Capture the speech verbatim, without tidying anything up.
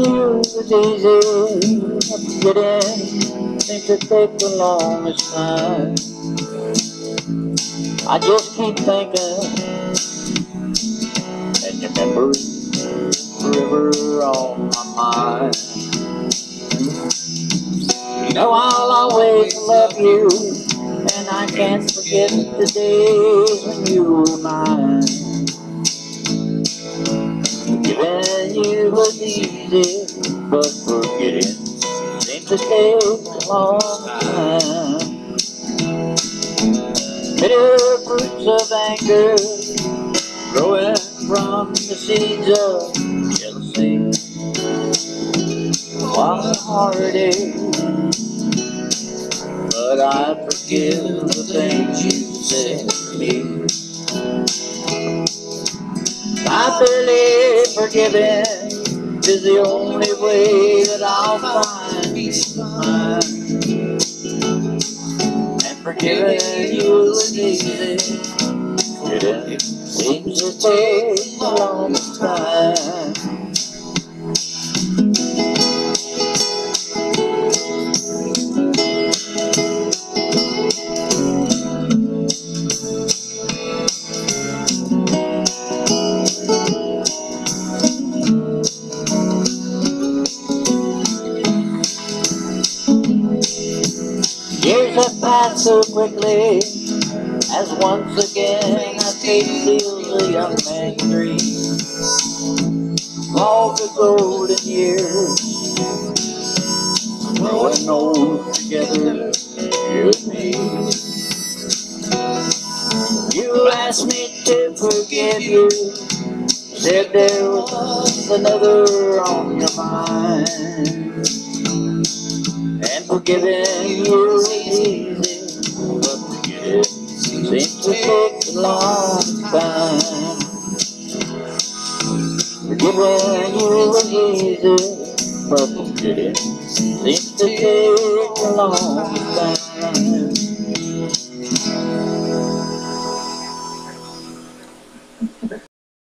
you was easy. Forgetting seems to take the longest time. I just keep thinking, and your memory forever on my mind. You know I'll always love you, and I can't forget the days when you were mine. Forgiving you was easy, but forgetting seems to take a long time. Bitter fruits of anger growing from the seeds of jealousy. What a heartache, but I forgive the things you said to me. I believe forgiving is the only way that I'll find peace of mind. And forgiving you is easy, it seems to take a long time. Years have passed so quickly, as once again I face steals a young man's dream. All the golden years, growing old together, you and me. You asked me to forgive you, said there was another on your mind. And forgiving you is easy, but forgetting seems to take a long time. Forgiving you is easy, but forgetting seems to take a long time.